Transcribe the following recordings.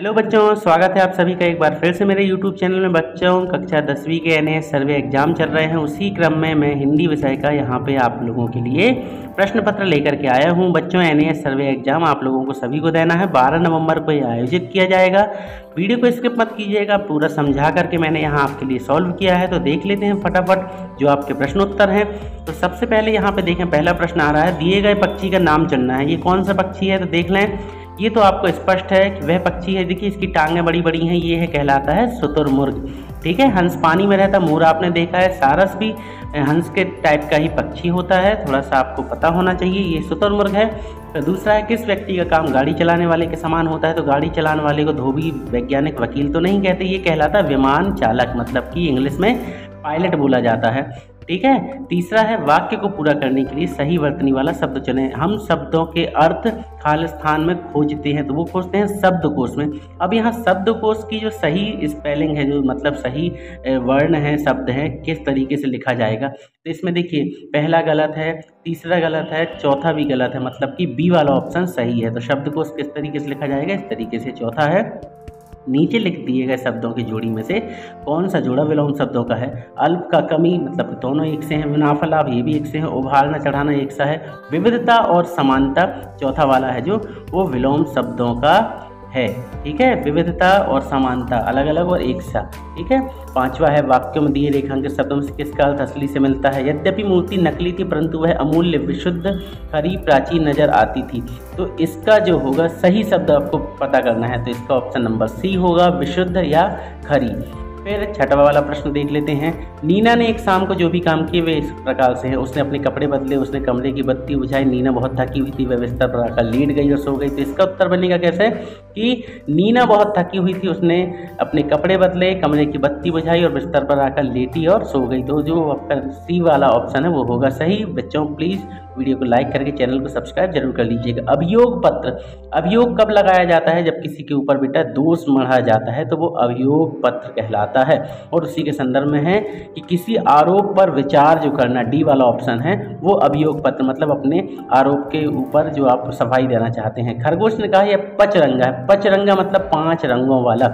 Hello बच्चों, स्वागत है आप सभी का एक बार फिर से मेरे YouTube चैनल में। बच्चों, कक्षा 10वीं के NAS सर्वे एग्जाम चल रहे हैं। उसी क्रम में मैं हिंदी विषय का यहाँ पे आप लोगों के लिए प्रश्न पत्र लेकर के आया हूँ। बच्चों, NAS सर्वे एग्जाम आप लोगों को सभी को देना है। 12 नवंबर को ये आयोजित किया जाएगा। वीडियो को स्किप मत कीजिएगा, पूरा समझा करके मैंने यहाँ आपके लिए सॉल्व किया है। तो देख लेते हैं फटाफट जो आपके प्रश्न उत्तर हैं। तो सबसे पहले यहाँ पे देखें, पहला प्रश्न आ रहा है, दिए गए पक्षी का नाम चुनना है। ये कौन सा पक्षी है? तो देख लें, ये तो आपको स्पष्ट है कि वह पक्षी है। देखिए, इसकी टांगें बड़ी बड़ी हैं, ये है कहलाता है शुतुरमुर्ग। ठीक है, हंस पानी में रहता, मोर आपने देखा है, सारस भी हंस के टाइप का ही पक्षी होता है, थोड़ा सा आपको पता होना चाहिए। ये शुतुरमुर्ग है। तो दूसरा है, किस व्यक्ति का काम गाड़ी चलाने वाले के समान होता है? तो गाड़ी चलाने वाले को धोबी, वैज्ञानिक, वकील तो नहीं कहते, ये कहलाता है विमान चालक, मतलब कि इंग्लिश में पायलट बोला जाता है। ठीक है। तीसरा है, वाक्य को पूरा करने के लिए सही वर्तनी वाला शब्द चुनें। हम शब्दों के अर्थ खालिस्तान में खोजते हैं, तो वो खोजते हैं शब्दकोश में। अब यहाँ शब्दकोश की जो सही स्पेलिंग है, जो मतलब सही वर्ण है, शब्द है, किस तरीके से लिखा जाएगा? तो इसमें देखिए, पहला गलत है, तीसरा गलत है, चौथा भी गलत है, मतलब कि बी वाला ऑप्शन सही है। तो शब्दकोश किस तरीके से लिखा जाएगा? इस तरीके से। चौथा है, नीचे लिख दिए गए शब्दों की जोड़ी में से कौन सा जोड़ा विलोम शब्दों का है? अल्प का कमी, मतलब दोनों एक से हैं। मुनाफा लाभ, ये भी एक से हैं। उभारना चढ़ाना एक सा है। विविधता और समानता चौथा वाला है जो वो विलोम शब्दों का है। ठीक है, विविधता और समानता अलग अलग और एक सा। ठीक है। पांचवा है, वाक्यों में दिए रेखांकित शब्दों में से किसका अर्थ असली से मिलता है? यद्यपि मूर्ति नकली थी परंतु वह अमूल्य, विशुद्ध, खरी, प्राचीन नजर आती थी। तो इसका जो होगा सही शब्द आपको पता करना है, तो इसका ऑप्शन नंबर सी होगा, विशुद्ध या खरी। फिर छठवा वाला प्रश्न देख लेते हैं। नीना ने एक शाम को जो भी काम किए वे इस प्रकार से हैं। उसने अपने कपड़े बदले, उसने कमरे की बत्ती बुझाई, नीना बहुत थकी हुई थी, वह बिस्तर पर आकर लेट गई और सो गई। तो इसका उत्तर बनेगा कैसे कि नीना बहुत थकी हुई थी, उसने अपने कपड़े बदले, कमरे की बत्ती बुझाई और बिस्तर पर आकर लेटी और सो गई। तो जो आपका सी वाला ऑप्शन है वो होगा सही। बच्चों, प्लीज़ वीडियो को लाइक करके चैनल को सब्सक्राइब जरूर कर लीजिएगा। अभियोग पत्र, अभियोग कब लगाया जाता है? जब किसी के ऊपर बेटा दोष मढ़ा जाता है तो वो अभियोग पत्र कहलाता है। और उसी के संदर्भ में है कि किसी आरोप पर विचार जो करना, डी वाला ऑप्शन है, वो अभियोग पत्र, मतलब अपने आरोप के ऊपर जो आप सफाई देना चाहते हैं। खरगोश ने कहा यह पचरंगा है। पचरंगा मतलब 5 रंगों वाला,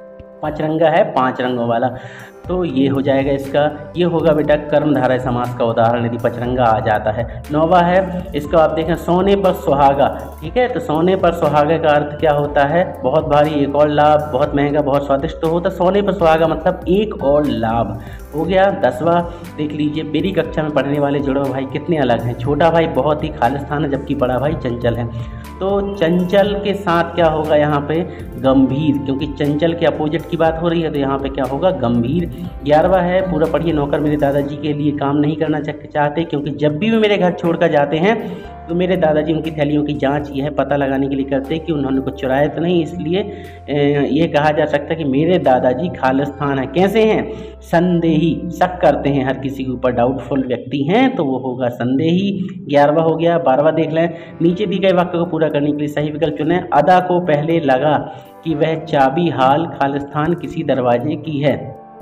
पचरंगा है 5 रंगों वाला। तो ये हो जाएगा इसका, ये होगा बेटा कर्मधारय समास का उदाहरण यदि पचरंगा आ जाता है। 9वां है, इसको आप देखें, सोने पर सुहागा। ठीक है, तो सोने पर सुहागा का अर्थ क्या होता है? बहुत भारी, एक और लाभ, बहुत महंगा, बहुत स्वादिष्ट। तो होता सोने पर सुहागा मतलब एक और लाभ हो गया। 10वां देख लीजिए, मेरी कक्षा में पढ़ने वाले जुड़वा भाई कितने अलग हैं? छोटा भाई बहुत ही खालिस्तान है, जबकि बड़ा भाई चंचल है। तो चंचल के साथ क्या होगा यहाँ पे? गंभीर, क्योंकि चंचल के अपोजिट की बात हो रही है, तो यहाँ पे क्या होगा? गंभीर। 11वां है, पूरा पढ़िए, नौकर मेरे दादाजी के लिए काम नहीं करना चाहते, क्योंकि जब भी वे मेरे घर छोड़कर जाते हैं तो मेरे दादाजी उनकी थैलियों की जांच यह पता लगाने के लिए करते हैं कि उन्होंने कुछ चुराया तो नहीं। इसलिए ये कहा जा सकता है कि मेरे दादाजी खालिस्तान है। कैसे हैं? संदेही, शक करते हैं हर किसी के ऊपर, डाउटफुल व्यक्ति हैं, तो वो होगा संदेही। 11वां हो गया। 12वां देख लें, नीचे दी गए वाक्य को पूरा करने के लिए सही विकल्प चुनें। अदा को पहले लगा कि वह चाबी हाल खालिस्तान किसी दरवाजे की है,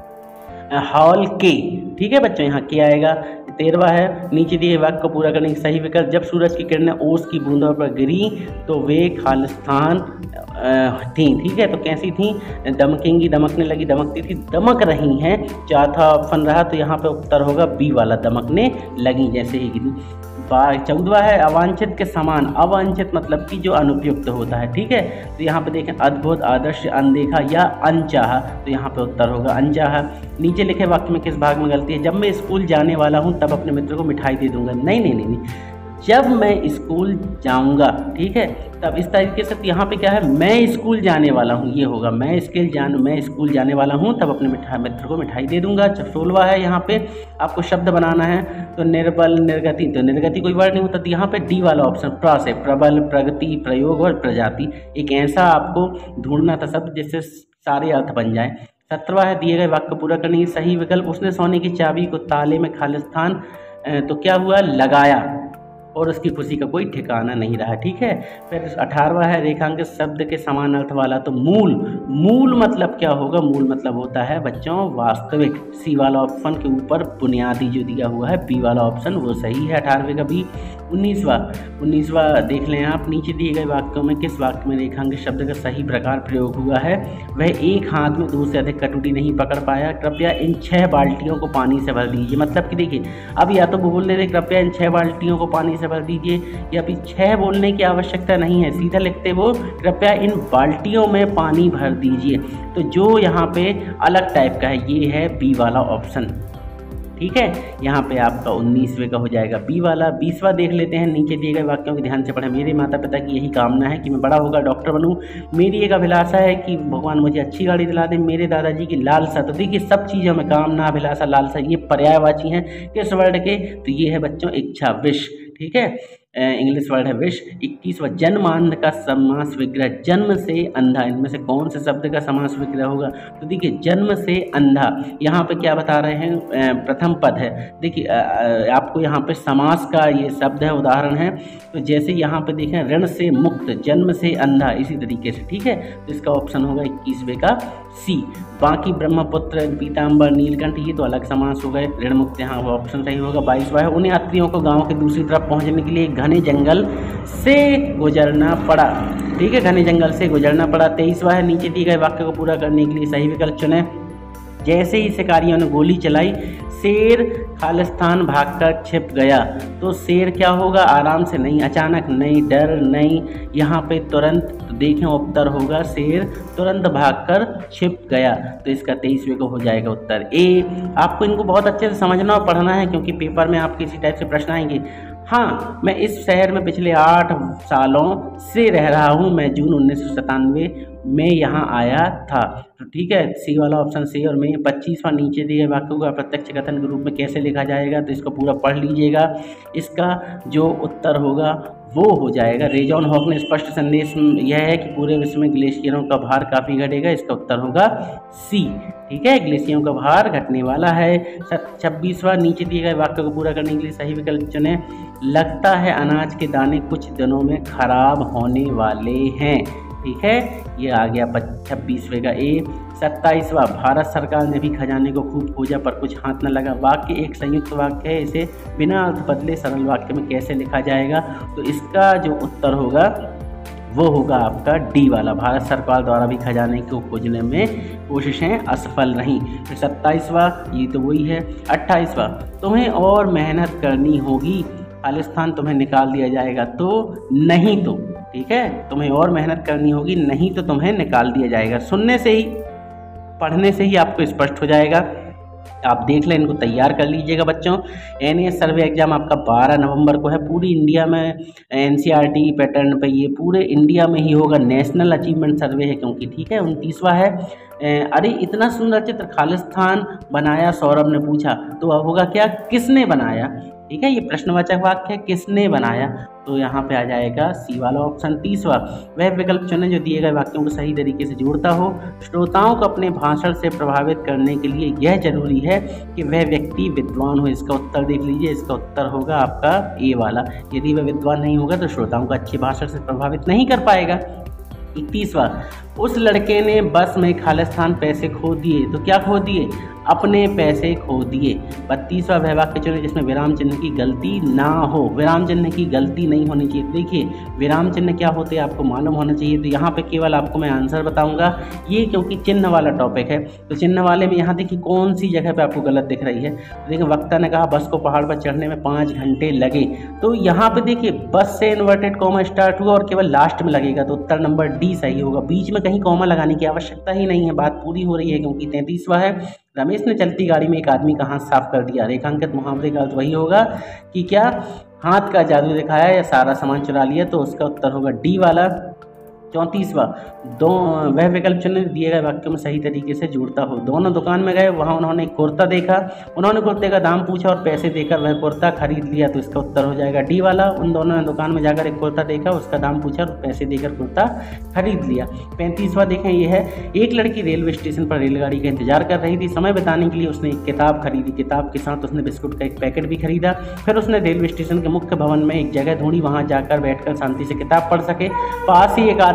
हॉल के। ठीक है बच्चों, यहाँ क्या आएगा? 13वां है, नीचे दिए वाक्य को पूरा करने की सही विकल्प, जब सूरज की किरणें ओस की बूंदों पर गिरी तो वे खालिस्तान थी। ठीक है, तो कैसी थी? दमकेंगी, दमकने लगी, दमकती थी, दमक रही हैं। चौथा ऑप्शन रहा, तो यहाँ पे उत्तर होगा बी वाला, दमकने लगी, जैसे ही गिरी। 14वां है, अवांछित के समान। अवांछित मतलब कि जो अनुपयुक्त होता है। ठीक है, तो यहाँ पे देखें, अद्भुत, आदर्श, अनदेखा या अनचाहा, तो यहाँ पे उत्तर होगा अनचाहा। नीचे लिखे वाक्य में किस भाग में गलती है? जब मैं स्कूल जाने वाला हूँ तब अपने मित्र को मिठाई दे दूंगा। नहीं नहीं नहीं नहीं, जब मैं स्कूल जाऊंगा। ठीक है, तब इस तरीके से यहाँ पे क्या है? मैं स्कूल जाने वाला हूँ, ये होगा मैं स्कूल जाने वाला हूँ तब अपने मित्र को मिठाई दे दूंगा। 16वां है, यहाँ पे आपको शब्द बनाना है, तो निर्बल, निर्गति, तो निर्गति कोई वर्ड नहीं होता, तो यहाँ पे डी वाला ऑप्शन प्र से, प्रबल, प्रगति, प्रयोग और प्रजाति, एक ऐसा आपको ढूंढना था शब्द जिससे सारे अर्थ बन जाए। 17वां है, दिए गए वाक्य पूरा करने की सही विकल्प, उसने सोने की चाबी को ताले में खालिस्तान तो क्या हुआ? लगाया, और उसकी खुशी का कोई ठिकाना नहीं रहा। ठीक है। फिर 18वां है, रेखांकित शब्द के समान अर्थ वाला, तो मूल, मूल मतलब क्या होगा? मूल मतलब होता है बच्चों वास्तविक। सी वाला ऑप्शन के ऊपर बुनियादी जो दिया हुआ है, बी वाला ऑप्शन वो सही है, 18वें का बी। 19वां देख लें आप, नीचे दिए गए वाक्यों में किस वाक्य में रेखांकित शब्द का सही प्रकार प्रयोग हुआ है। वह एक हाथ में 2 से अधिक कटोरी नहीं पकड़ पाया, कृपया इन 6 बाल्टियों को पानी से भर दीजिए। मतलब कि देखिए, अब या तो वो बोल रहे थे कृपया इन 6 बाल्टियों को पानी से भर दीजिए, या फिर 6 बोलने की आवश्यकता नहीं है, सीधा लिखते वो कृपया इन बाल्टियों में पानी भर दीजिए। तो जो यहाँ पे अलग टाइप का है ये है बी वाला ऑप्शन। ठीक है, यहाँ पे आपका 19वें का हो जाएगा बी वाला। 20वां देख लेते हैं, नीचे दिए गए वाक्यों को ध्यान से पढ़ें। मेरे माता पिता की यही कामना है कि मैं बड़ा होकर डॉक्टर बनूं। मेरी एक अभिलाषा है कि भगवान मुझे अच्छी गाड़ी दिला दें। मेरे दादाजी की लालसा, तो देखिए सब चीज़ों में कामना, अभिलाषा, लालसा ये पर्यायवाची हैं किस वर्ड के, तो ये है बच्चों इच्छा, विश। ठीक है, इंग्लिश वर्ड है विश। 21वां जन्मांध का समास विग्रह, जन्म से अंधा, इनमें से कौन से शब्द का समास विग्रह होगा। तो देखिए जन्म से अंधा, यहाँ पे क्या बता रहे हैं, प्रथम पद है। देखिए आपको यहाँ पे समास का ये शब्द है, उदाहरण है। तो जैसे यहाँ पे देखें ऋण से मुक्त, जन्म से अंधा, इसी तरीके से। ठीक है, तो इसका ऑप्शन होगा 21वें का सी। बाकी ब्रह्मपुत्र, पीताम्बर, नीलकंठ ये तो अलग समास हो गए, ऋण मुक्त यहाँ वो ऑप्शन सही होगा। 22वां है उन यात्रियों को गाँव के दूसरी तरफ पहुँचने के लिए घने जंगल से गुजरना पड़ा। ठीक है, घने जंगल से गुजरना पड़ा। 23वां है नीचे दिए गए वाक्य को पूरा करने के लिए सही विकल्प चुनें। जैसे ही शिकारियों ने गोली चलाई, शेर खालिस्तान भागकर छिप गया। तो शेर क्या होगा, आराम से नहीं, अचानक नहीं, डर नहीं, यहाँ पे तुरंत। तो देखें उत्तर होगा शेर तुरंत भागकर छिप गया। तो इसका 23वें को हो जाएगा उत्तर ए। आपको इनको बहुत अच्छे से समझना और पढ़ना है, क्योंकि पेपर में आपके इसी टाइप से प्रश्न आएंगे। हाँ, मैं इस शहर में पिछले 8 सालों से रह रहा हूँ। मैं जून 1997 में यहाँ आया था। तो ठीक है, सी वाला ऑप्शन सी और में। 25वां नीचे दिए वाक्यों का प्रत्यक्ष कथन के रूप में कैसे लिखा जाएगा, तो इसको पूरा पढ़ लीजिएगा। इसका जो उत्तर होगा वो हो जाएगा, रेजॉन हॉक ने स्पष्ट संदेश यह है कि पूरे विश्व में ग्लेशियरों का भार काफ़ी घटेगा। इसका उत्तर होगा सी। ठीक है, ग्लेशियरों का भार घटने वाला है। 26वां नीचे दिए गए वाक्य को पूरा करने के लिए सही विकल्प चुनें। लगता है अनाज के दाने कुछ दिनों में खराब होने वाले हैं। ठीक है, ये आ गया 26वें का ए। 27वां भारत सरकार ने भी खजाने को खूब खोजा पर कुछ हाथ न लगा। वाक्य एक संयुक्त वाक्य है, इसे बिना अर्थ बदले सरल वाक्य में कैसे लिखा जाएगा, तो इसका जो उत्तर होगा वो होगा आपका डी वाला, भारत सरकार द्वारा भी खजाने को खोजने में कोशिशें असफल रहीं। फिर 27वां ये तो वही है। 28वां तुम्हें और मेहनत करनी होगी, खालिस्तान तुम्हें निकाल दिया जाएगा तो नहीं तो। ठीक है, तुम्हें और मेहनत करनी होगी, नहीं तो तुम्हें निकाल दिया जाएगा। सुनने से ही, पढ़ने से ही आपको स्पष्ट हो जाएगा। आप देख लें, इनको तैयार कर लीजिएगा बच्चों। NAS सर्वे एग्जाम आपका 12 नवंबर को है। पूरी इंडिया में NCERT पैटर्न पे ये पूरे इंडिया में ही होगा। नेशनल अचीवमेंट सर्वे है क्योंकि। ठीक है, 29वां है अरे इतना सुंदर चित्र खालिस्तान बनाया, सौरभ ने पूछा। तो अब होगा क्या, किसने बनाया। ठीक है, ये प्रश्नवाचक वाक्य है, किसने बनाया, तो यहाँ पे आ जाएगा सी वाला ऑप्शन। 30वां वह विकल्प चुनें जो दिए गए वाक्यों को सही तरीके से जोड़ता हो। श्रोताओं को अपने भाषण से प्रभावित करने के लिए यह जरूरी है कि वह व्यक्ति विद्वान हो। इसका उत्तर देख लीजिए, इसका उत्तर होगा आपका ए वाला। यदि वह विद्वान नहीं होगा तो श्रोताओं को अच्छे भाषण से प्रभावित नहीं कर पाएगा। 31वां उस लड़के ने बस में खालिस्तान पैसे खो दिए। तो क्या खो दिए, अपने पैसे खो दिए। 32वां वह वाक्य चुनें जिसमें विराम चिन्ह की गलती ना हो। विराम चिन्ह की गलती नहीं होनी चाहिए। देखिए विराम चिन्ह क्या होते हैं आपको मालूम होना चाहिए। तो यहाँ पे केवल आपको मैं आंसर बताऊंगा, ये क्योंकि चिन्ह वाला टॉपिक है। तो चिन्ह वाले में यहाँ देखिए कौन सी जगह पे आपको गलत दिख रही है। तो देखिए वक्ता ने कहा बस को पहाड़ पर चढ़ने में 5 घंटे लगे। तो यहाँ पे देखिए बस से इन्वर्टेड कॉमा स्टार्ट हुआ और केवल लास्ट में लगेगा, तो उत्तर नंबर डी सही होगा। बीच में कहीं कॉमा लगाने की आवश्यकता ही नहीं है, बात पूरी हो रही है। क्योंकि 33वां है रमेश ने चलती गाड़ी में एक आदमी का हाथ साफ कर दिया। रेखांकित मुहावरे का अर्थ वही होगा कि क्या हाथ का जादू दिखाया या सारा सामान चुरा लिया, तो उसका उत्तर होगा डी वाला। 34वां वह विकल्प चुने दिए गए वाक्यों में सही तरीके से जुड़ता हो। दोनों दुकान में गए, वहाँ उन्होंने एक कुर्ता देखा, उन्होंने कुर्ते का दाम पूछा और पैसे देकर वह कुर्ता खरीद लिया, तो इसका उत्तर हो जाएगा डी वाला। उन दोनों ने दुकान में जाकर एक कुर्ता देखा, उसका दाम पूछा और पैसे देकर कुर्ता खरीद लिया। 35वां देखें, ये है एक लड़की रेलवे स्टेशन पर रेलगाड़ी का इंतजार कर रही थी। समय बिताने के लिए उसने एक किताब खरीदी। किताब के साथ उसने बिस्कुट का एक पैकेट भी खरीदा। फिर उसने रेलवे स्टेशन के मुख्य भवन में एक जगह ढूंढी, वहाँ जाकर बैठकर शांति से किताब पढ़ सके। पास ही एक आदमी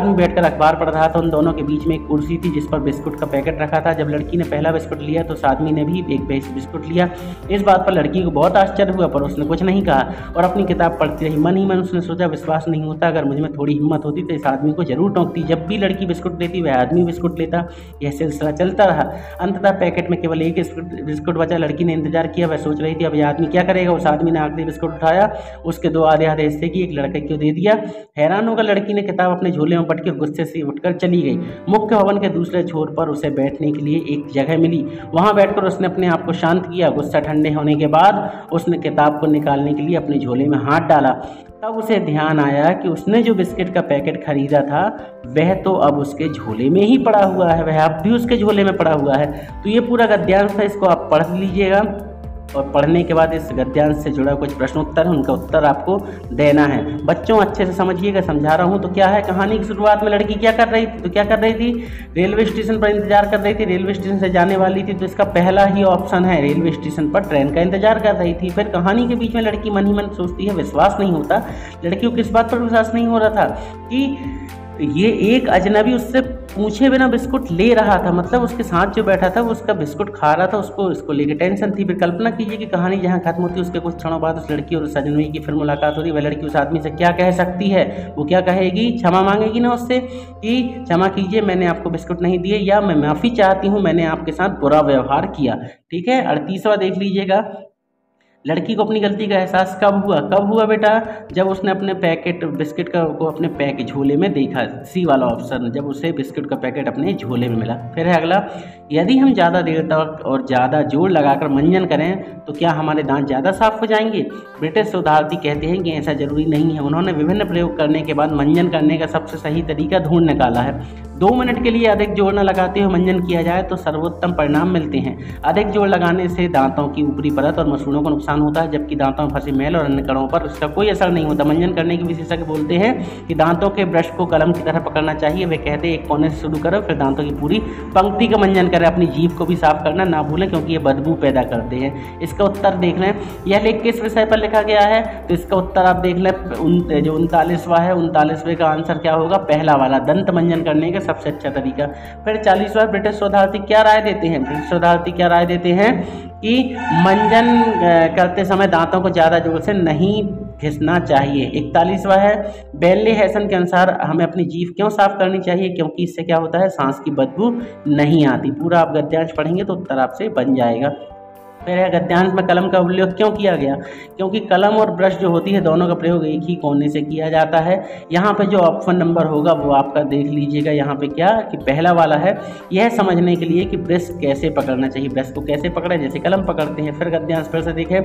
आदमी बैठकर अखबार पढ़ रहा था। उन दोनों के बीच में एक कुर्सी थी जिस पर बिस्कुट का पैकेट रखा था। जब लड़की ने पहला बिस्कुट लिया तो उस आदमी ने भी एक बिस्कुट लिया। इस बात पर लड़की को बहुत आश्चर्य हुआ, पर उसने कुछ नहीं कहा और अपनी किताब पढ़ती रही। मन ही मन उसने सोचा, विश्वास नहीं होता, अगर मुझ में थोड़ी हिम्मत होती तो इस आदमी को जरूर टोंकती। जब भी लड़की बिस्कुट लेती वह आदमी बिस्कुट लेता। यह सिलसिला चलता रहा। अंततः पैकेट में केवल एक बिस्कुट बचा। लड़की ने इंतजार किया, वह सोच रही थी अब यह आदमी क्या करेगा। उस आदमी ने आखिरी बिस्कुट उठाया, उसके दो आधे आधे हिस्से की एक लड़के को दे दिया। हैरान होकर लड़की ने किताब अपने झोले में पटकी और गुस्से से उठकर चली गई। मुख्य भवन के दूसरे छोर पर उसे बैठने के लिए एक जगह मिली। वहां बैठकर उसने अपने आप को शांत किया। गुस्सा ठंडे होने के बाद उसने किताब को निकालने के लिए अपने झोले में हाथ डाला। तब उसे ध्यान आया कि उसने जो बिस्किट का पैकेट खरीदा था वह तो अब उसके झोले में ही पड़ा हुआ है, वह अब भी उसके झोले में पड़ा हुआ है। तो ये पूरा गद्यांश था, इसको आप पढ़ लीजिएगा और पढ़ने के बाद इस गद्यांश से जुड़ा कुछ प्रश्न उत्तर है, उनका उत्तर आपको देना है। बच्चों अच्छे से समझिएगा, समझा रहा हूँ। तो क्या है, कहानी की शुरुआत में लड़की क्या कर रही थी, तो क्या कर रही थी, रेलवे स्टेशन पर इंतजार कर रही थी। रेलवे स्टेशन से जाने वाली थी, तो इसका पहला ही ऑप्शन है, रेलवे स्टेशन पर ट्रेन का इंतजार कर रही थी। फिर कहानी के बीच में लड़की मन ही मन सोचती है, विश्वास नहीं होता। लड़की को किस बात पर विश्वास नहीं हो रहा था कि ये एक अजनबी उससे पूछे बिना बिस्कुट ले रहा था, मतलब उसके साथ जो बैठा था वो उसका बिस्कुट खा रहा था, उसको लेकर टेंशन थी। फिर कल्पना कीजिए कि कहानी जहाँ खत्म होती है उसके कुछ क्षणों बाद उस लड़की और उस अजनबी की फिर मुलाकात होती है। वह लड़की उस आदमी से क्या कह सकती है, वो क्या कहेगी, क्षमा मांगेगी ना उससे कि क्षमा कीजिए मैंने आपको बिस्कुट नहीं दिए, या मैं माफ़ी चाहती हूँ मैंने आपके साथ बुरा व्यवहार किया। ठीक है। 38वां देख लीजिएगा। लड़की को अपनी गलती का एहसास कब हुआ बेटा, जब उसने अपने पैकेट बिस्किट को अपने झोले में देखा। सी वाला ऑप्शन, जब उसे बिस्किट का पैकेट अपने झोले में मिला। फिर है अगला, यदि हम ज़्यादा देर तक और ज़्यादा जोर लगाकर मंजन करें तो क्या हमारे दांत ज़्यादा साफ हो जाएंगे। ब्रिटिश शोधार्थी कहते हैं कि ऐसा जरूरी नहीं है। उन्होंने विभिन्न प्रयोग करने के बाद मंजन करने का सबसे सही तरीका ढूंढ निकाला है। 2 मिनट के लिए अधिक जोर न लगाते हुए मंजन किया जाए तो सर्वोत्तम परिणाम मिलते हैं। अधिक जोर लगाने से दांतों की ऊपरी परत और मसूड़ों को नुकसान होता है, जबकि दांतों में फंसे मैल और अन्य कणों पर उसका कोई असर नहीं होता। मंजन करने के विशेषज्ञ बोलते हैं कि दांतों के ब्रश को कलम की तरह पकड़ना चाहिए। वे कहते हैं एक कोने से शुरू करो, फिर दांतों की पूरी पंक्ति का मंजन करें। अपनी जीभ को भी साफ करना ना भूलें क्योंकि ये बदबू पैदा करते हैं। इसका उत्तर देख लें, यह लेख किस विषय पर लिखा गया है, तो इसका उत्तर आप देख लें, जो 39वां है, 39वें का आंसर क्या होगा, पहला वाला, दंत मंजन करने का सबसे अच्छा तरीका। फिर 40वां, ब्रिटिश शोधार्थी क्या राय देते हैं। ब्रिटिश शोधार्थी क्या राय देते हैं कि मंजन करते समय दांतों को ज़्यादा जोर से नहीं घिसना चाहिए। 41वां है, बेनली हैसन के अनुसार हमें अपनी जीभ क्यों साफ करनी चाहिए, क्योंकि इससे क्या होता है, सांस की बदबू नहीं आती। पूरा आप गद्यांश पढ़ेंगे तो उत्तर आपसे बन जाएगा। फिर है, गद्यांश में कलम का उल्लेख क्यों किया गया, क्योंकि कलम और ब्रश जो होती है दोनों का प्रयोग एक ही कोने से किया जाता है। यहाँ पे जो ऑप्शन नंबर होगा वो आपका देख लीजिएगा। यहाँ पे क्या कि पहला वाला है, यह समझने के लिए कि ब्रश कैसे पकड़ना चाहिए, ब्रश को कैसे पकड़े जैसे कलम पकड़ते हैं। फिर गद्यांश फिर से देखें,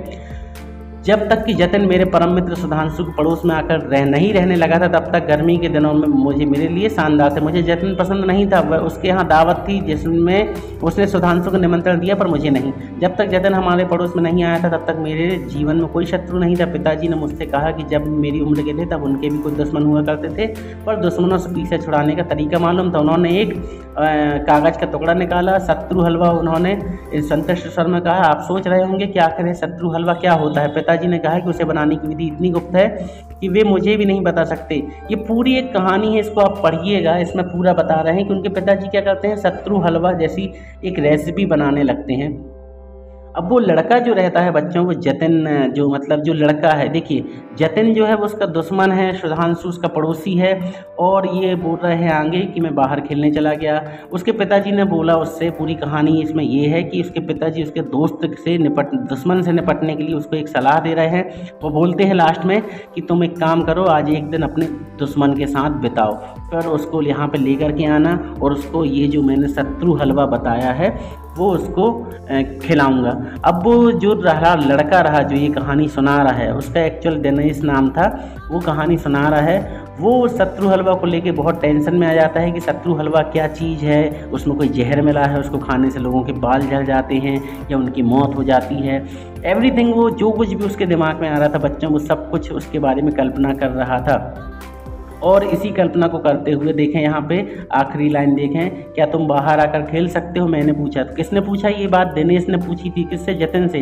जब तक कि जतिन मेरे परम मित्र सुधांशु के पड़ोस में आकर नहीं रहने लगा था तब तक गर्मी के दिनों में मेरे लिए शानदार थे। मुझे जतिन पसंद नहीं था, वह उसके यहाँ दावत थी जिसमें उसने सुधांशु को निमंत्रण दिया पर मुझे नहीं। जब तक जतिन हमारे पड़ोस में नहीं आया था तब तक मेरे जीवन में कोई शत्रु नहीं था। पिताजी ने मुझसे कहा कि जब मेरी उम्र के थे तब उनके भी कुछ दुश्मन हुआ करते थे, पर दुश्मनों से पीछे छुड़ाने का तरीका मालूम था। उन्होंने एक कागज़ का टुकड़ा निकाला, शत्रु हलवा, उन्होंने संतुष्ट स्वर में कहा। आप सोच रहे होंगे कि आखिर शत्रु हलवा क्या होता है। पिताजी ने कहा कि उसे बनाने की विधि इतनी गुप्त है कि वे मुझे भी नहीं बता सकते। ये पूरी एक कहानी है, इसको आप पढ़िएगा। इसमें पूरा बता रहे हैं कि उनके पिताजी क्या करते हैं, शत्रु हलवा जैसी एक रेसिपी बनाने लगते हैं। अब वो लड़का जो रहता है बच्चों को, जतिन जो मतलब जो लड़का है, देखिए जतिन जो है वो उसका दुश्मन है, सुधांशु उसका पड़ोसी है, और ये बोल रहे हैं आगे कि मैं बाहर खेलने चला गया। उसके पिताजी ने बोला उससे, पूरी कहानी इसमें ये है कि उसके पिताजी उसके दोस्त से दुश्मन से निपटने के लिए उसको एक सलाह दे रहे हैं। वो बोलते हैं लास्ट में कि तुम एक काम करो, आज एक दिन अपने दुश्मन के साथ बिताओ, फिर उसको यहाँ पे लेकर के आना और उसको ये जो मैंने शत्रु हलवा बताया है वो उसको खिलाऊंगा। अब वो जो लड़का रहा जो ये कहानी सुना रहा है, उसका एक्चुअल दिनेश नाम था, वो कहानी सुना रहा है, वो शत्रु हलवा को लेके बहुत टेंशन में आ जाता है कि शत्रु हलवा क्या चीज़ है, उसमें कोई जहर मिला है, उसको खाने से लोगों के बाल झड़ जाते हैं या उनकी मौत हो जाती है। एवरीथिंग, वो जो कुछ भी उसके दिमाग में आ रहा था बच्चों, वो सब कुछ उसके बारे में कल्पना कर रहा था। और इसी कल्पना को करते हुए देखें यहाँ पे आखिरी लाइन देखें, क्या तुम बाहर आकर खेल सकते हो, मैंने पूछा। तो किसने पूछा ये बात, दिनेश ने पूछी थी, किससे, जतिन से।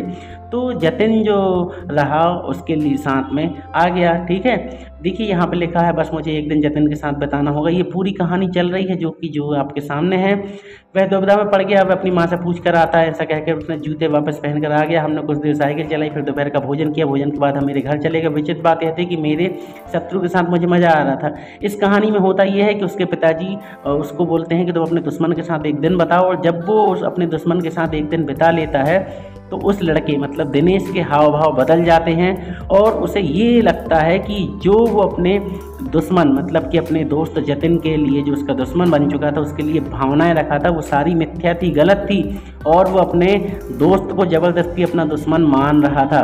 तो जतिन जो रहा उसके लिए साथ में आ गया। ठीक है, देखिए यहाँ पे लिखा है बस मुझे एक दिन जतिन के साथ बिताना होगा। ये पूरी कहानी चल रही है जो आपके सामने है। वह दुविधा में पड़ गया, वह अपनी माँ से पूछ कर आता है, ऐसा कहकर उसने जूते वापस पहन कर आ गया। हमने कुछ देर साइकिल चलाई, फिर दोपहर का भोजन किया। भोजन के बाद हम मेरे घर चले गए। विचित्र बात यह थी कि मेरे शत्रु के साथ मुझे मज़ा आ रहा था। इस कहानी में होता यह है कि उसके पिताजी उसको बोलते हैं कि तुम अपने दुश्मन के साथ एक दिन बताओ, और जब वो अपने दुश्मन के साथ एक दिन बिता लेता है तो उस लड़के मतलब दिनेश के हाव भाव बदल जाते हैं और उसे ये लगता है कि जो वो अपने दुश्मन मतलब कि अपने दोस्त जतिन के लिए जो उसका दुश्मन बन चुका था उसके लिए भावनाएं रखा था वो सारी मिथ्या थी, गलत थी, और वो अपने दोस्त को ज़बरदस्ती अपना दुश्मन मान रहा था।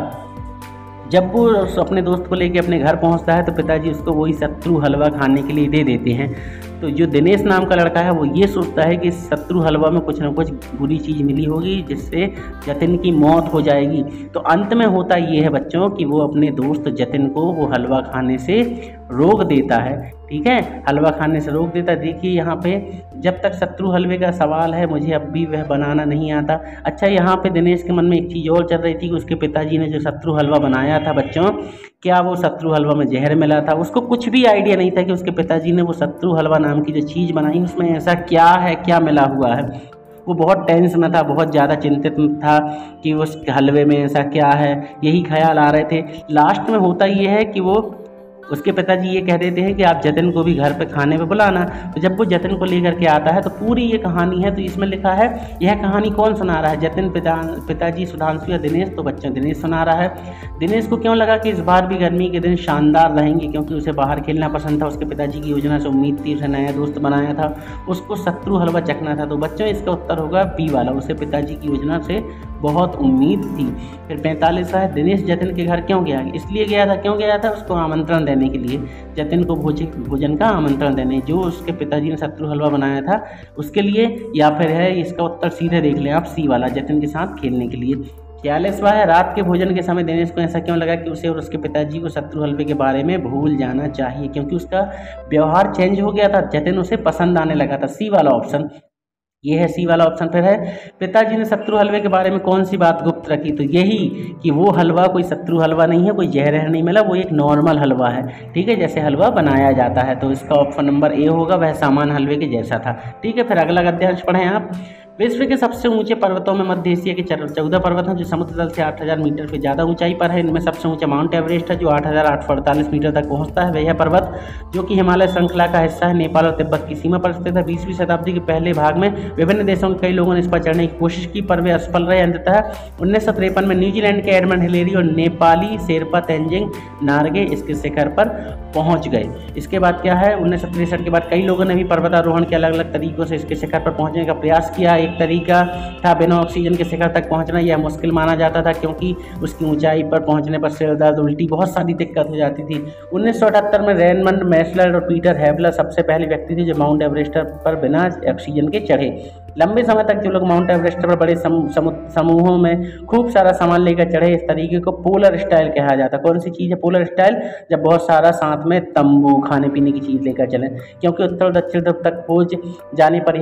जब वो अपने दोस्त को लेके अपने घर पहुंचता है तो पिताजी उसको वही शत्रु हलवा खाने के लिए दे देते हैं। तो जो दिनेश नाम का लड़का है वो ये सोचता है कि शत्रु हलवा में कुछ ना कुछ बुरी चीज़ मिली होगी जिससे जतिन की मौत हो जाएगी। तो अंत में होता ये है बच्चों कि वो अपने दोस्त जतिन को वो हलवा खाने से रोक देता है। ठीक है, हलवा खाने से रोक देता है। देखिए यहाँ पे जब तक शत्रु हलवे का सवाल है मुझे अब भी वह बनाना नहीं आता। अच्छा, यहाँ पे दिनेश के मन में एक चीज़ और चल रही थी कि उसके पिताजी ने जो शत्रु हलवा बनाया था बच्चों, क्या वो शत्रु हलवा में जहर मिला था? उसको कुछ भी आइडिया नहीं था कि उसके पिताजी ने वो शत्रु हलवा नाम की जो चीज़ बनाई उसमें ऐसा क्या है, क्या मिला हुआ है। वो बहुत टेंस में था, बहुत ज़्यादा चिंतित था कि उस हलवे में ऐसा क्या है, यही ख्याल आ रहे थे। लास्ट में होता ये है कि वो उसके पिताजी ये कह देते हैं कि आप जतिन को भी घर पे खाने पे बुलाना। तो जब वो जतिन को लेकर के आता है तो पूरी ये कहानी है। तो इसमें लिखा है यह कहानी कौन सुना रहा है, जतिन पिताजी सुधांशु या दिनेश? तो बच्चों दिनेश सुना रहा है। दिनेश को क्यों लगा कि इस बार भी गर्मी के दिन शानदार रहेंगे, क्योंकि उसे बाहर खेलना पसंद था। उसके पिताजी की योजना से उम्मीद थी, उसे नया दोस्त बनाया था, उसको शत्रु हलवा चखना था। तो बच्चों इसका उत्तर होगा बी वाला, उसे पिताजी की योजना से बहुत उम्मीद थी। फिर 45 है, दिनेश जतिन के घर क्यों गया? इसलिए गया था, क्यों गया था? उसको आमंत्रण देने के लिए, जतिन को भोजन का आमंत्रण देने, जो उसके पिताजी ने शत्रु हलवा बनाया था उसके लिए। या फिर है इसका उत्तर सीधे देख लें आप, सी वाला, जतिन के साथ खेलने के लिए। 46वां है, रात के भोजन के समय दिनेश को ऐसा क्यों लगा कि उसे और उसके पिताजी को शत्रु हलवे के बारे में भूल जाना चाहिए? क्योंकि उसका व्यवहार चेंज हो गया था, जतिन उसे पसंद आने लगा था। सी वाला ऑप्शन, ये है सी वाला ऑप्शन। फिर है पिताजी ने शत्रु हलवे के बारे में कौन सी बात गुप्त रखी? तो यही कि वो हलवा कोई शत्रु हलवा नहीं है, कोई जहर नहीं मिला, वो एक नॉर्मल हलवा है। ठीक है, जैसे हलवा बनाया जाता है। तो इसका ऑप्शन नंबर ए होगा, वह सामान्य हलवे के जैसा था। ठीक है, फिर अगला गद्यांश पढ़ें आप। विश्व के सबसे ऊंचे पर्वतों में मध्य एशिया के 14 पर्वत हैं जो समुद्र तल से 8000 मीटर से ज़्यादा ऊंचाई पर है। इनमें सबसे ऊंचा माउंट एवरेस्ट है जो 8848 मीटर तक पहुंचता है। वह पर्वत जो कि हिमालय श्रृंखला का हिस्सा है, नेपाल और तिब्बत की सीमा पर स्थित है। 20वीं शताब्दी के पहले भाग में विभिन्न देशों के कई लोगों ने इस पर चढ़ने की कोशिश की पर वे असफल रहे। अंततः 1953 में न्यूजीलैंड के एडमंड हिलेरी और नेपाली शेरपा तेंजिंग नार्गे इसके शिखर पर पहुँच गए। इसके बाद क्या है, 1963 के बाद कई लोगों ने भी पर्वतारोहण के अलग अलग तरीकों से इसके शिखर पर पहुँचने का प्रयास किया। एक तरीका था बिना ऑक्सीजन के शिखर तक पहुंचना। यह मुश्किल माना जाता था क्योंकि उसकी ऊंचाई पर पहुंचने पर सिर दर्द, उल्टी, बहुत सारी दिक्कत हो जाती थी। 1978 में रेनमंड मैस्लर और पीटर हैवलर सबसे पहले व्यक्ति थे जो माउंट एवरेस्ट पर बिना ऑक्सीजन के चढ़े। लंबे समय तक जो लोग माउंट एवरेस्ट पर बड़े समूहों में खूब सारा सामान लेकर चढ़े, इस तरीके को पोलर स्टाइल कहा जाता है। कौन सी चीज़ है पोलर स्टाइल? जब बहुत सारा साथ में तंबू, खाने पीने की चीज़ लेकर चलें, क्योंकि उत्तर दक्षिण ध्रुव तक खोज जाने पर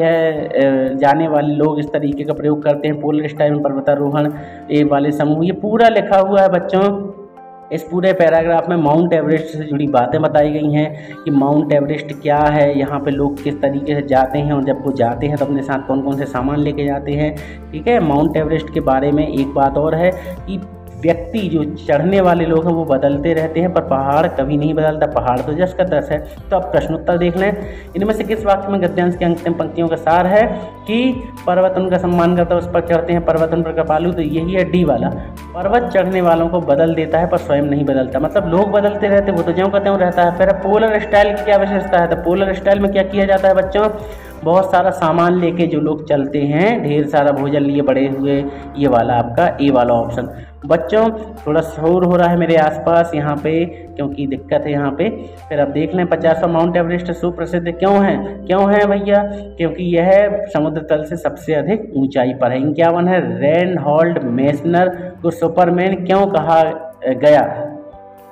यह जाने वाले लोग इस तरीके का प्रयोग करते हैं। पोलर स्टाइल में पर्वतारोहण वाले समूह, ये पूरा लिखा हुआ है बच्चों। इस पूरे पैराग्राफ में माउंट एवरेस्ट से जुड़ी बातें बताई गई हैं कि माउंट एवरेस्ट क्या है, यहाँ पे लोग किस तरीके से जाते हैं और जब वो जाते हैं तो अपने साथ कौन कौन से सामान लेके जाते हैं। ठीक है, माउंट एवरेस्ट के बारे में एक बात और है कि व्यक्ति जो चढ़ने वाले लोग हैं वो बदलते रहते हैं पर पहाड़ कभी नहीं बदलता, पहाड़ तो जस का तस है। तो अब प्रश्नोत्तर देख लें, इनमें से किस वाक्य में गद्यांश की अंतिम पंक्तियों का सार है कि पर्वत उनका सम्मान करता है, उस पर चढ़ते हैं, पर्वत उन पर कृपालु? तो यही है डी वाला, पर्वत चढ़ने वालों को बदल देता है पर स्वयं नहीं बदलता। मतलब लोग बदलते रहते, वो तो ज्यों का त्यों रहता है। फिर पोलर स्टाइल की क्या विशेषता है? तो पोलर स्टाइल में क्या किया जाता है बच्चों, बहुत सारा सामान लेके जो लोग चलते हैं, ढेर सारा भोजन लिए बड़े हुए, ये वाला आपका ए वाला ऑप्शन। बच्चों थोड़ा शोर हो रहा है मेरे आसपास यहाँ पे क्योंकि दिक्कत है यहाँ पे। फिर अब देख लें 50वां माउंट एवरेस्ट सुप्रसिद्ध क्यों है भैया? क्योंकि यह समुद्र तल से सबसे अधिक ऊंचाई पर है। 51 है, रेनहोल्ड मेसनर को सुपरमैन क्यों कहा गया?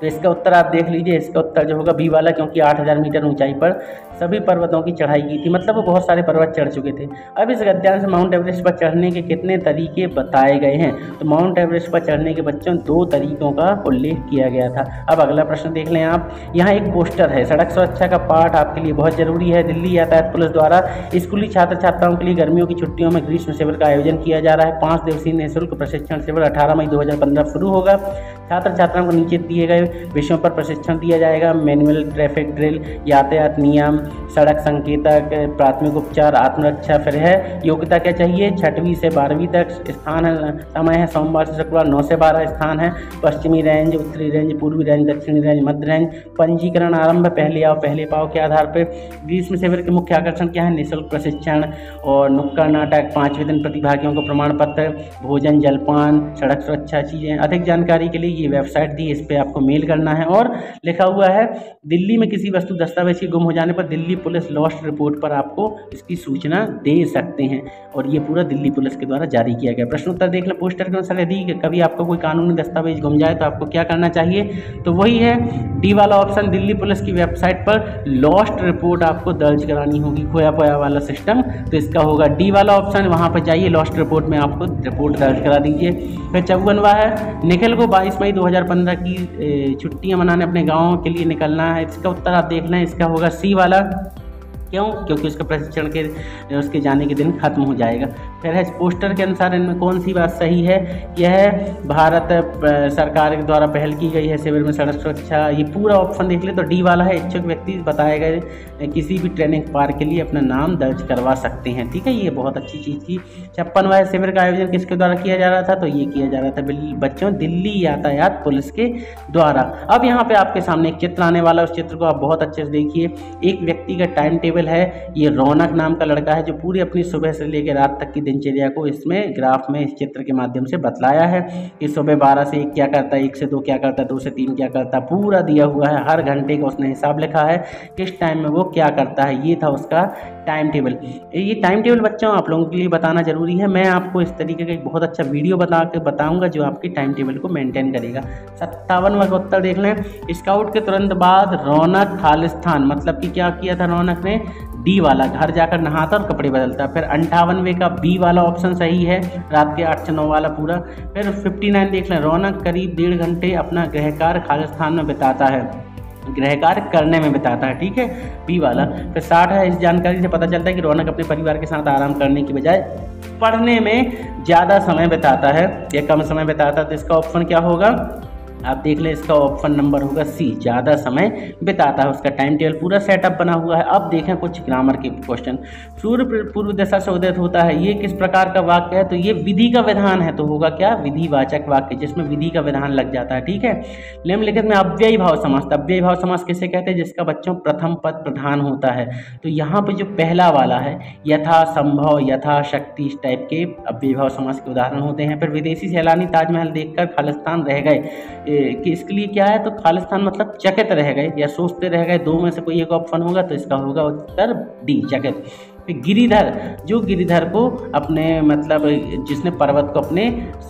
तो इसका उत्तर आप देख लीजिए, इसका उत्तर जो होगा बी वाला, क्योंकि 8000 मीटर ऊंचाई पर सभी पर्वतों की चढ़ाई की थी, मतलब वो बहुत सारे पर्वत चढ़ चुके थे। अब इस गद्यांश से माउंट एवरेस्ट पर चढ़ने के कितने तरीके बताए गए हैं? तो माउंट एवरेस्ट पर चढ़ने के बच्चों 2 तरीकों का उल्लेख किया गया था। अब अगला प्रश्न देख लें आप। यहाँ एक पोस्टर है, सड़क सुरक्षा का पाठ आपके लिए बहुत जरूरी है। दिल्ली यातायात पुलिस द्वारा स्कूली छात्र छात्राओं के लिए गर्मियों की छुट्टियों में ग्रीष्म शिविर का आयोजन किया जा रहा है। 5 दिवसीय निःशुल्क प्रशिक्षण शिविर 18 मई 2015 शुरू होगा। छात्र छात्राओं को नीचे दिए गए विषयों पर प्रशिक्षण दिया जाएगा। मैनुअल, ट्रैफिक ड्रिल, यातायात नियम, सड़क संकेतक, प्राथमिक उपचार, आत्मरक्षा। फिर है योग्यता क्या चाहिए? 6वीं से 12वीं तक। स्थान है, समय है सोमवार से शुक्रवार 9 से 12। स्थान है पश्चिमी रेंज, उत्तरी रेंज, पूर्वी रेंज, दक्षिणी रेंज, मध्य रेंज। पंजीकरण आरंभ पहले आओ पहले पाओ के आधार पर। ग्रीष्म शिविर के मुख्य आकर्षण क्या है? निःशुल्क प्रशिक्षण और नुक्कड़ नाटक। 5वें दिन प्रतिभागियों को प्रमाण पत्र, भोजन, जलपान, सड़क सुरक्षा चीज़ें। अधिक जानकारी के लिए ये वेबसाइट दी, इस पर आपको मेल करना है। और लिखा हुआ है दिल्ली में किसी वस्तु दस्तावेज के गुम हो जाने पर दिल्ली पुलिस लॉस्ट रिपोर्ट पर आपको इसकी सूचना दे सकते हैं, और ये पूरा दिल्ली पुलिस के द्वारा जारी किया गया। प्रश्न उत्तर देख लें। पोस्टर के अनुसार यदि कभी आपको कोई कानूनी दस्तावेज गुम जाए तो आपको क्या करना चाहिए? तो वही है डी वाला ऑप्शन, दिल्ली पुलिस की वेबसाइट पर लॉस्ट रिपोर्ट आपको दर्ज करानी होगी, खोया पोया वाला सिस्टम। तो इसका होगा डी वाला ऑप्शन, वहाँ पर जाइए लॉस्ट रिपोर्ट में आपको रिपोर्ट दर्ज करा दीजिए। फिर 54वां है, निखिल को 22 मई 2015 की छुट्टियां मनाने अपने गाँव के लिए निकलना है। इसका उत्तर आप देख लें, इसका होगा सी वाला। क्यों? क्योंकि उसका प्रशिक्षण के उसके जाने के दिन खत्म हो जाएगा। फिर है पोस्टर के अनुसार इनमें कौन सी बात सही है? यह भारत सरकार के द्वारा पहल की गई है शिविर में सड़क सुरक्षा। ये पूरा ऑप्शन देख ले तो डी वाला है। इच्छुक व्यक्ति बताए गए किसी भी ट्रेनिंग पार्क के लिए अपना नाम दर्ज करवा सकते हैं। ठीक है, ये बहुत अच्छी चीज़ थी। 56वां शिविर का आयोजन किसके द्वारा किया जा रहा था? तो ये किया जा रहा था बच्चों दिल्ली यातायात पुलिस के द्वारा। अब यहाँ पे आपके सामने एक चित्र आने वाला है, उस चित्र को आप बहुत अच्छे से देखिए। एक व्यक्ति का टाइम टेबल है, ये रौनक नाम का लड़का है जो पूरी अपनी सुबह से लेकर रात तक की दिनचर्या को इसमें ग्राफ में इस चित्र के माध्यम से बतलाया है कि सुबह 12 से 1 क्या करता है, 1 से 2 क्या करता है, 2 से 3 क्या करता है, पूरा दिया हुआ है। हर घंटे का उसने हिसाब लिखा है, किस टाइम में वो क्या करता है। ये था उसका टाइम टेबल। ये टाइम टेबल बच्चों आप लोगों के लिए बताना जरूरी है। मैं आपको इस तरीके का एक बहुत अच्छा वीडियो बना के बताऊंगा जो आपकी टाइम टेबल को मेंटेन करेगा। 57वां का उत्तर देख लें। स्काउट के तुरंत बाद रौनक खालिस्तान, मतलब कि क्या किया था रौनक ने? डी वाला, घर जाकर नहाता और कपड़े बदलता। फिर 58वें का बी वाला ऑप्शन सही है, रात के 8 से 9 वाला पूरा। फिर 59 देख लें। रौनक करीब 1.5 घंटे अपना गृह कार्य खालिस्तान में बिताता है, गृह कार्य करने में बिताता है। ठीक है, बी वाला। फिर 60 है। इस जानकारी से पता चलता है कि रौनक अपने परिवार के साथ आराम करने की बजाय पढ़ने में ज़्यादा समय बिताता है या कम समय बिताता है। तो इसका ऑप्शन क्या होगा? आप देख लें, इसका ऑप्शन नंबर होगा सी, ज़्यादा समय बिताता है। उसका टाइम टेबल पूरा सेटअप बना हुआ है। अब देखें कुछ ग्रामर के क्वेश्चन। सूर्य पूर्व दिशा से उदित होता है, ये किस प्रकार का वाक्य है? तो ये विधि का विधान है, तो होगा क्या? विधिवाचक वाक्य, जिसमें विधि का विधान लग जाता है। ठीक है। निम्नलिखित में अव्ययी भाव समास, अव्ययी भाव समास किसे कहते हैं? जिसका बच्चों प्रथम पद प्रधान होता है। तो यहाँ पर जो पहला वाला है, यथा संभव, यथा शक्ति, इस टाइप के अव्ययी भाव समास के उदाहरण होते हैं। फिर विदेशी सैलानी ताजमहल देखकर खालिस्तान रह गए, कि इसके लिए क्या है? तो खालिस्तान मतलब चकित रह गए या सोचते रह गए। 2 में से कोई एक ऑप्शन होगा, तो इसका होगा उत्तर डी, चकित। फिर गिरिधर, जो गिरिधर को अपने मतलब जिसने पर्वत को अपने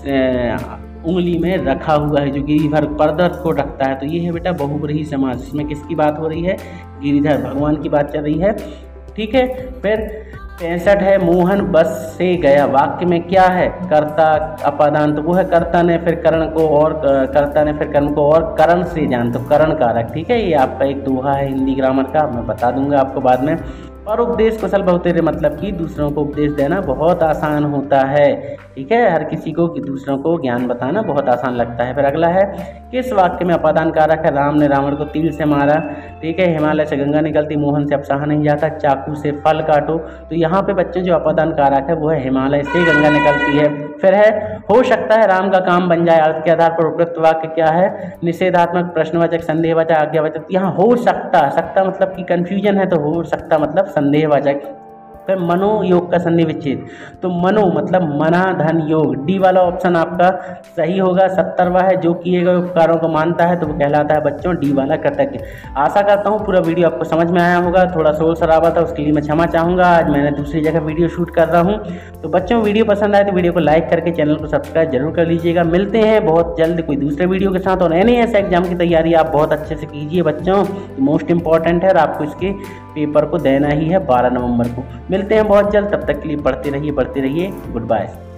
उंगली में रखा हुआ है, जो गिरिधर पर्वत को रखता है, तो ये है बेटा बहुब्रीहि समास। इसमें किसकी बात हो रही है? गिरिधर भगवान की बात चल रही है। ठीक है। फिर 65 है। मोहन बस से गया, वाक्य में क्या है? कर्ता अपादान, तो वो है कर्ता ने फिर करण को और कर्ता ने फिर कर्म को और करण से जान, तो करण कारक। ठीक है, ये आपका एक दोहा है हिंदी ग्रामर का, मैं बता दूंगा आपको बाद में। और उपदेश कुशल बहुतेरे, मतलब कि दूसरों को उपदेश देना बहुत आसान होता है। ठीक है, हर किसी को कि दूसरों को ज्ञान बताना बहुत आसान लगता है। फिर अगला है, किस वाक्य में अपादान कारक है? राम ने रावण को तीर से मारा। ठीक है। हिमालय से गंगा निकलती, मोहन से अब सहा नहीं जाता, चाकू से फल काटो। तो यहाँ पे बच्चों जो अपादान कारक है वो है हिमालय से गंगा निकलती है। फिर है, हो सकता है राम का काम बन जाए, अर्थ के आधार पर उपयुक्त वाक्य क्या है? निषेधात्मक, प्रश्नवाचक, संदेहवाचक, आज्ञावाचक। यहाँ हो सकता, सकता मतलब कि कंफ्यूजन है, तो हो सकता मतलब संदेहवाचक। फिर मनोयोग का संधि विच्छेद, तो मनो मतलब मना धन योग, डी वाला ऑप्शन आपका सही होगा। 70वां है, जो किए गए उपकारों को मानता है तो वो कहलाता है बच्चों डी वाला कृतज्ञ। आशा करता हूँ पूरा वीडियो आपको समझ में आया होगा। थोड़ा शोर शराबा था, उसके लिए मैं क्षमा चाहूँगा। आज मैंने दूसरी जगह वीडियो शूट कर रहा हूँ। तो बच्चों वीडियो पसंद आए तो वीडियो को लाइक करके चैनल को सब्सक्राइब जरूर कर लीजिएगा। मिलते हैं बहुत जल्द कोई दूसरे वीडियो के साथ। और एनएएस ऐसे एग्जाम की तैयारी आप बहुत अच्छे से कीजिए बच्चों, मोस्ट इंपॉर्टेंट है और आपको इसके पेपर को देना ही है 12 नवंबर को। मिलते हैं बहुत जल्द, तब तक के लिए पढ़ते रहिए, बढ़ते रहिए। Good bye.